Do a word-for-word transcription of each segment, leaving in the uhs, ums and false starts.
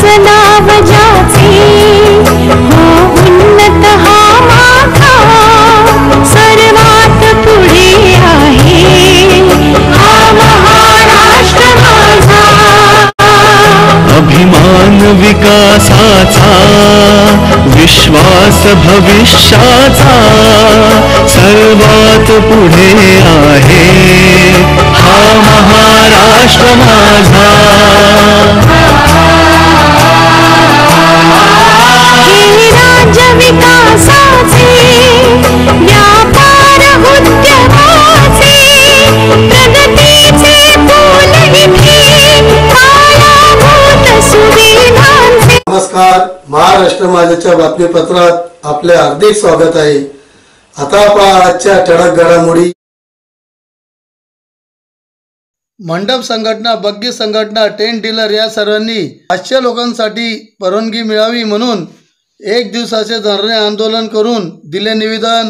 नाव ज्याचे हो उन्नत हा माथा सर्वात पुढे आहे हा महाराष्ट्र माझा। अभिमान विकासाचा विश्वास भविष्याचा सर्वात पुढे आहे हा महाराष्ट्र माझा। हे राज्य विकासाचे व्यापार उद्योगाचे प्रगतीचे फूल इथे पायाभूत सुविधांचे। नमस्कार, महाराष्ट्र माझ्याच्या बातमीपत्रात आपले हार्दिक स्वागत आहे। आता पहा आजच्या ठळक घडामोडी। मंडप संघटना, बग्गी संघटना, टेंट डीलर या सर्वांनी पाचशे लोकांसाठी परवानगी मिळावी म्हणून एक दिवसाचे धरणे आंदोलन करून दिले निवेदन।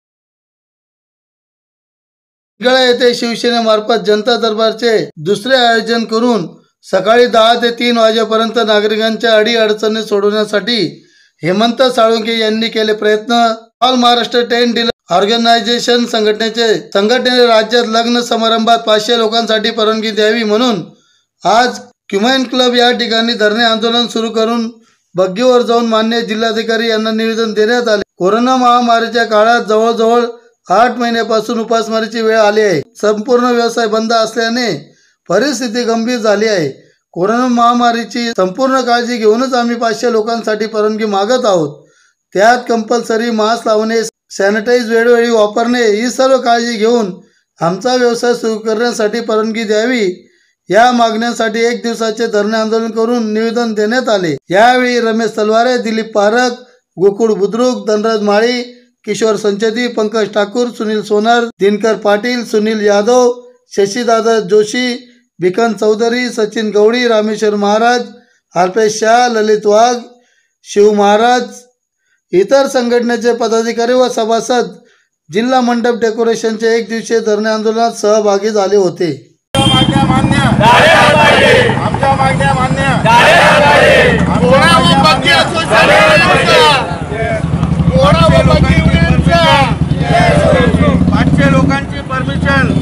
गळा येथे शिवसेनेमार्फत जनता दरबारचे दुसरे आयोजन करून सकाळी दहा ते तीन वाजेपर्यंत नागरिकांच्या अडी अडचणी सोडवण्यासाठी हेमंत साळुंखे यांनी केले प्रयत्न। All Maharashtra tent dealer organisation संघटनेचे संघटनेने राज्यात लग्न समारंभात पाचशे लोकांसाठी परवानगी द्यावी म्हणून आज क्युमेन क्लब या ठिकाणी धरणे आंदोलन सुरू करून बग्गीवर जाऊन मान्य जिल्हाधिकारी यांना निवेदन देण्यात आले। कोरोना महामारीच्या काळात जवळजवळ आठ महिन्यापासून उपासमारीची वेळ आली आहे। संपूर्ण व्यवसाय बंद असल्याने परिस्थिती गंभीर झाली आहे। कोरोना महामारीची संपूर्ण काळजी घेऊनच आम्ही पाचशे लोकांसाठी परवानगी मागत आहोत। त्यात कंपल्सरी मास्क लावणे, सॅनिटाईज वेळोवेळी वापरणे ही सर्व काळजी घेऊन आमचा व्यवसाय सुरू करण्यासाठी परवानगी द्यावी या मागण्यासाठी एक दिवसाचे धरणे आंदोलन करून निवेदन देण्यात आले। यावेळी रमेश तलवारे, दिलीप पारख, गोकुळ बुद्रुक, धनराज माळी, किशोर संचेती, पंकज ठाकूर, सुनील सोनार, दिनकर पाटील, सुनील यादव, शशीदादा जोशी, भिकन चौधरी, सचिन गवडी, रामेश्वर महाराज, अल्पेश शाह, ललित वाघ, शिव महाराज, इतर संघटनेचे पदाधिकारी व सभासद जिल्हा मंडप डेकोरेशनचे एक दिवसीय धरणे आंदोलनात सहभागी झाले होते। आमच्या मागण्या मान्य पाचशे लोकांची परमिशन,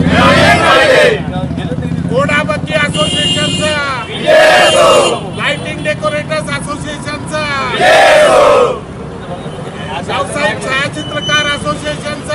घोडा बग्गी असोसिएशनचा, लाइटिंग डेकोरेटर्स असोसिएशनचा, व्यावसायिक छायाचित्रकार असोसिएशनचा।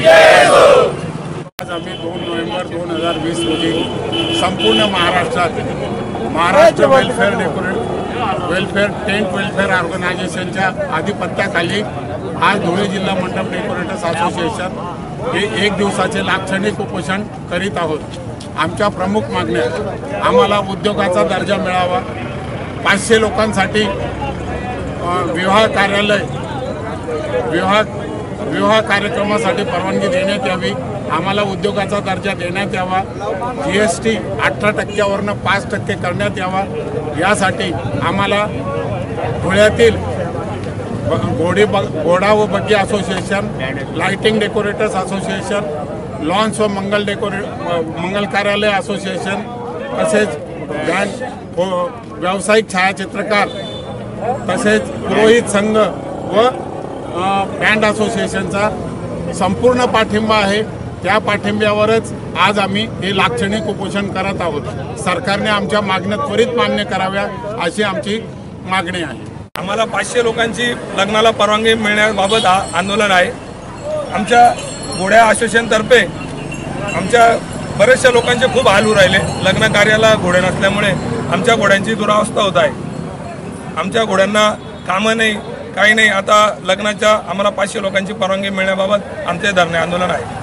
आज आम्ही दोन नोव्हेंबर दोन हजार वीस रोजी संपूर्ण महाराष्ट्रात Maharashtra welfare decorate welfare tent welfare ऑर्गनायझेशनच्या आधिपत्याखाली आज धुळे जिल्हा मंडप डेकोरेटर्स असोसिएशन हे एक दिवसाचे लाक्षणिक उपोषण करीत आहोत। आमच्या प्रमुख मागण्या, आम्हाला उद्योगाचा दर्जा मिळावा, पाचशे लोकांसाठी विवाह कार्यालय विवाह विवाह कार्यक्रमासाठी परवानगी देण्यात यावी, आम्हाला उद्योगाचा दर्जा देण्यात यावा, जी एस टी अठरा टक्क्यावरनं पाच टक्के करण्यात यावा, यासाठी आम्हाला धुळ्यातील घोडी ब घोडा व बग्गी association, lighting decorators association, lawns व मंगल डेकोरे मंगल कार्यालय असोसिएशन, तसेच बँक व्यावसायिक छायाचित्रकार, तसेच पुरोहित संघ व बँड असोसिएशनचा संपूर्ण पाठिंबा आहे। त्या पाठिंब्यावरच आज आम्ही हे लाक्षणिक उपोषण करत आहोत। सरकारने आमच्या मागण्या त्वरित मान्य कराव्या अशी आमची मागणी आहे। आम्हाला पाचशे लोकांची लग्नाला परवानगी मिळण्याबाबत हा आंदोलन आहे। आमच्या घोड्या असोसिएशनतर्फे आमच्या बरेचशा लोकांचे खूप हाल होऊ राहिले। लग्न कार्याला घोडे नसल्यामुळे आमच्या घोड्यांची दुरावस्था होत आहे। आमच्या घोड्यांना कामं नाही, काही नाही। आता लग्नाच्या आम्हाला पाचशे लोकांची परवानगी मिळण्याबाबत आमचे धरणे आंदोलन आहे।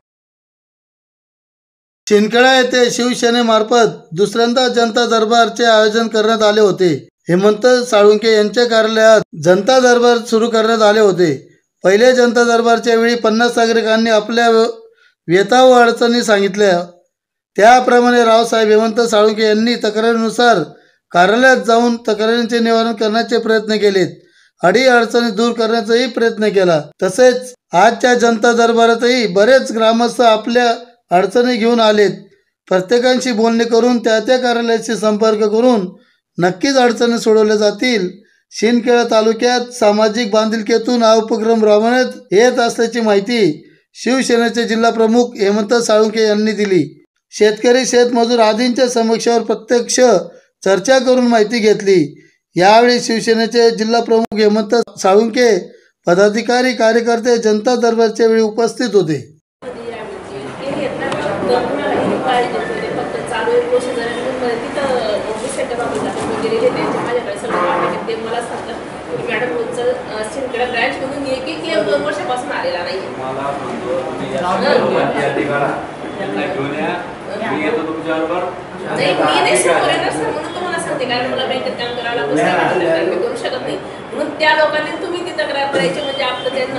शिंदखेडा येथे शिवसेनेमार्फत दुसऱ्यांदा जनता दरबारचे आयोजन करण्यात आले होते। हेमंत साळुंखे यांच्या कार्यालयात जनता दरबार सुरू करण्यात आले होते। पहिले जनता दरबारच्या वेळी पन्नास नागरिकांनी आपल्या व्यथा व अडचणी सांगितल्या। त्याप्रमाणे रावसाहेब हेमंत साळुंखे यांनी तक्रारीनुसार कार्यालयात जाऊन तक्रारींचे निवारण करण्याचे प्रयत्न केलेत। अडी अडचणी दूर करण्याचाही प्रयत्न केला। तसेच आजच्या जनता दरबारातही बरेच ग्रामस्थ आपल्या अडचणी घेऊन आलेत। प्रत्येकांशी बोलणे करून त्या त्या कार्यालयाशी संपर्क करून नक्कीच अडचणी सोडवल्या जातील. शिंदखेडा तालुक्यात सामाजिक बांधिलकीतून हा उपक्रम राबवण्यात येत असल्याची माहिती शिवसेनेचे जिल्हा प्रमुख हेमंत साळुंखे यांनी दिली. शेतकरी, शेतमजूर आदींच्या समस्यावर प्रत्यक्ष चर्चा करून माहिती घेतली. यावेळी शिवसेनेचे जिल्हा प्रमुख हेमंत साळुंखे, पदाधिकारी, कार्यकर्ते जनता दरबारच्या वेळी उपस्थित होते. वर्षापासून आलेला नाही नाही मी नाही समोर सर म्हणून तुम्हाला सांगते कारण मला बँकेत काम करायला मी करू शकत नाही म्हणून त्या लोकांनी तुम्ही ती तक्रार करायची म्हणजे आपलं त्यांना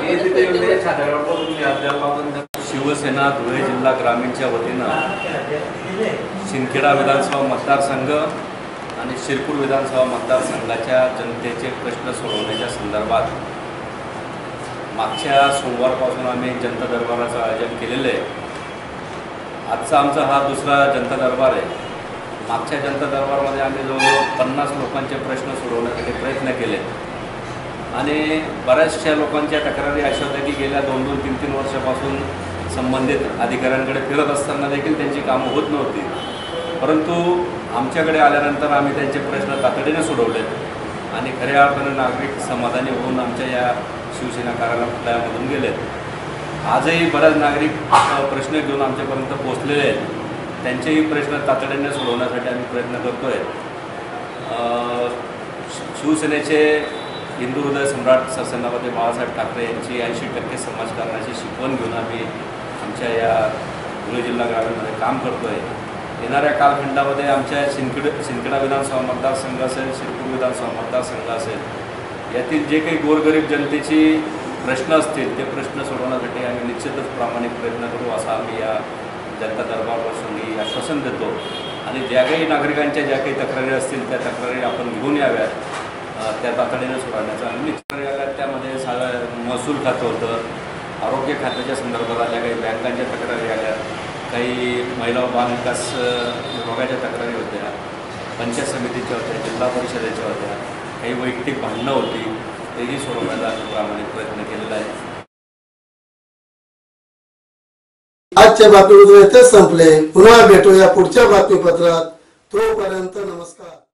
शिवसेना धुळे जिल्हा ग्रामीणच्या वतीनं शिंदखेडा विधानसभा मतदारसंघ आणि शिरपूर विधानसभा मतदारसंघाच्या जनतेचे प्रश्न सोडवण्याच्या संदर्भात मागच्या सोमवारपासून आम्ही जनता दरबाराचं आयोजन केलेलं आहे. आजचा आमचा हा दुसरा जनता दरबार आहे. मागच्या जनता दरबारमध्ये आम्ही जवळजवळ पन्नास लोकांचे प्रश्न सोडवण्यासाठी प्रयत्न केले आणि बऱ्याचशा लोकांच्या तक्रारी अशा होत्या की गेल्या दोन दोन तीन तीन वर्षापासून संबंधित अधिकाऱ्यांकडे फिरत असताना देखील त्यांची कामं होत नव्हती. परंतु आमच्याकडे आल्यानंतर आम्ही त्यांचे प्रश्न तातडीने सोडवले आणि खऱ्या अर्थानं नागरिक समाधानी होऊन आमच्या या शिवसेना कार्यालयामधून गेले. आजही बऱ्याच नागरिक प्रश्न घेऊन आमच्यापर्यंत पोहोचलेले आहेत. त्यांचेही प्रश्न तातडीने सोडवण्यासाठी आम्ही प्रयत्न करतो आहे. शिवसेनेचे हिंदू हृदय सम्राट सरसेनापती बाळासाहेब ठाकरे यांची ऐंशी टक्के समाजकारणाची शिकवण घेऊन आम्ही आमच्या या धुळे जिल्हा ग्रामीणमध्ये काम करतो आहे. येणाऱ्या कालखंडामध्ये आमच्या शिंदखेड शिंदखेडा विधानसभा मतदारसंघ असेल, शिरपूर विधानसभा मतदारसंघ असेल, यातील जे काही गोरगरीब जनतेची प्रश्न असतील ते प्रश्न सोडवण्यासाठी आम्ही निश्चितच प्रामाणिक प्रयत्न करू असं आम्ही या जनता दरबारपासून आश्वासन देतो. आणि ज्या काही नागरिकांच्या ज्या काही तक्रारी असतील त्या तक्रारी आपण घेऊन याव्यात, त्या तातडीने सोडवण्याचा आम्ही तक्रारी आल्या. त्यामध्ये सा महसूल खातं होतं, आरोग्य खात्याच्या संदर्भात आल्या, काही बँकांच्या तक्रारी आल्या, काही महिला व बाल विकास विभागाच्या तक्रारी होत्या, पंचायत समितीच्या होत्या, जिल्हा परिषदेच्या होत्या, काही वैयक्तिक भांडणं होती, तेही सोडवण्याचा आम्ही प्रामाणिक प्रयत्न केलेला आहे. आजच्या बातमीपत्र इथेच संपले. पुन्हा भेटूया पुढच्या बातमीपत्रात. तोपर्यंत नमस्कार.